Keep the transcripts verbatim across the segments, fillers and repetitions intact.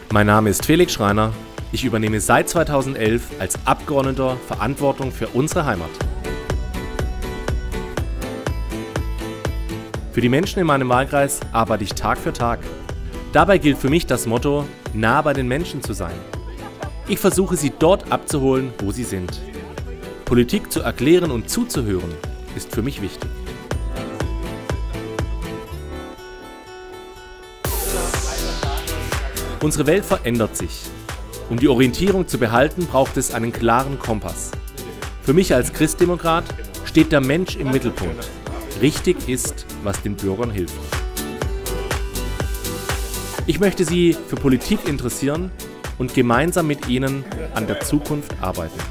Mein Name ist Felix Schreiner. Ich übernehme seit zweitausendelf als Abgeordneter Verantwortung für unsere Heimat. Für die Menschen in meinem Wahlkreis arbeite ich Tag für Tag. Dabei gilt für mich das Motto, nah bei den Menschen zu sein. Ich versuche, sie dort abzuholen, wo sie sind. Politik zu erklären und zuzuhören, ist für mich wichtig. Unsere Welt verändert sich. Um die Orientierung zu behalten, braucht es einen klaren Kompass. Für mich als Christdemokrat steht der Mensch im Mittelpunkt. Richtig ist, was den Bürgern hilft. Ich möchte Sie für Politik interessieren und gemeinsam mit Ihnen an der Zukunft arbeiten.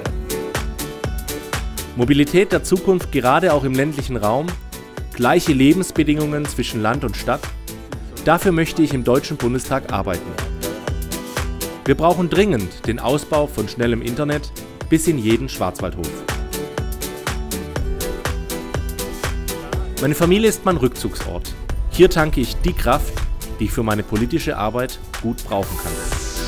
Mobilität der Zukunft gerade auch im ländlichen Raum, gleiche Lebensbedingungen zwischen Land und Stadt. Dafür möchte ich im Deutschen Bundestag arbeiten. Wir brauchen dringend den Ausbau von schnellem Internet bis in jeden Schwarzwaldhof. Meine Familie ist mein Rückzugsort. Hier tanke ich die Kraft, die ich für meine politische Arbeit gut brauchen kann.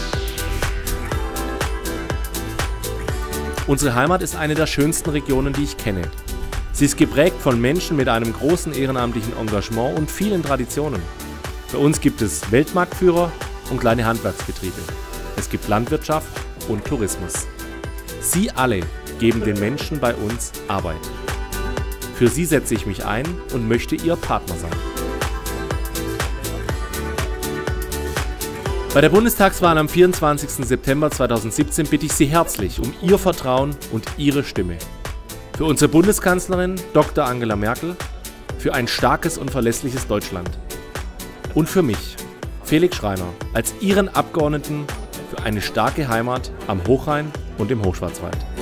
Unsere Heimat ist eine der schönsten Regionen, die ich kenne. Sie ist geprägt von Menschen mit einem großen ehrenamtlichen Engagement und vielen Traditionen. Bei uns gibt es Weltmarktführer und kleine Handwerksbetriebe. Es gibt Landwirtschaft und Tourismus. Sie alle geben den Menschen bei uns Arbeit. Für sie setze ich mich ein und möchte Ihr Partner sein. Bei der Bundestagswahl am vierundzwanzigsten September zweitausendsiebzehn bitte ich Sie herzlich um Ihr Vertrauen und Ihre Stimme. Für unsere Bundeskanzlerin Doktor Angela Merkel, für ein starkes und verlässliches Deutschland. Und für mich, Felix Schreiner, als Ihren Abgeordneten für eine starke Heimat am Hochrhein und im Hochschwarzwald.